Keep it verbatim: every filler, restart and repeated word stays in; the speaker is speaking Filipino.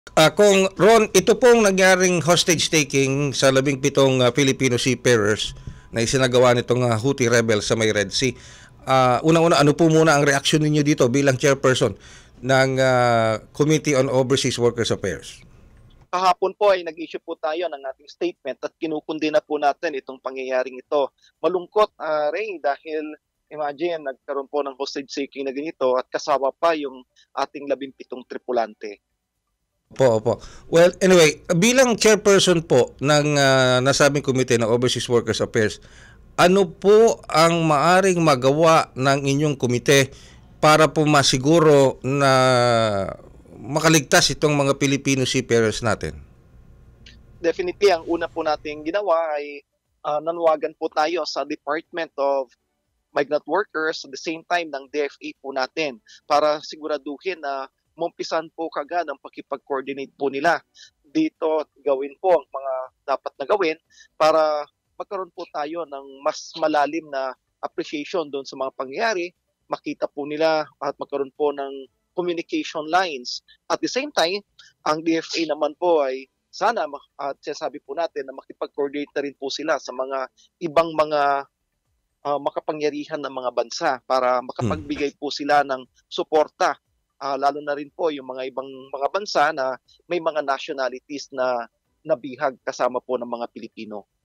Ah, kung Ron, ito pong nangyaring hostage taking sa labing pitong ah, Filipino seafarers na isinagawa nitong ah, Houthi rebels sa may Red Sea. Ah, unang-una, ano po muna ang reaksyon ninyo dito bilang chairperson ng ah, Committee on Overseas Workers Affairs? Kahapon po ay nag-issue po tayo ng ating statement at kinukundi na po natin itong pangyayaring ito. Malungkot, uh, Ray, dahil imagine, nagkaroon po ng hostage taking na ganito at kasama pa yung ating labing pitong tripulante. Opo, opo. Well, anyway, bilang chairperson po ng ah, nasabing committee ng Overseas Workers Affairs, ano po ang maaring magawa ng inyong komite para po masiguro na makaligtas itong mga Filipino seafarers natin? Definitely, ang una po nating ginawa ay uh, nanwagan po tayo sa Department of Migrant Workers at the same time ng D F A po natin para siguraduhin na mumpisan po kagad ang pakipag-coordinate po nila dito, gawin po ang mga dapat na gawin para magkaroon po tayo ng mas malalim na appreciation doon sa mga pangyayari, makita po nila at magkaroon po ng communication lines. At the same time, ang D F A naman po ay sana at sinasabi po natin na makipag-coordinate na rin po sila sa mga ibang mga uh, makapangyarihan ng mga bansa para Hmm. makapagbigay po sila ng suporta. Uh, lalo na rin po yung mga ibang mga bansa na may mga nationalities na nabihag kasama po ng mga Pilipino.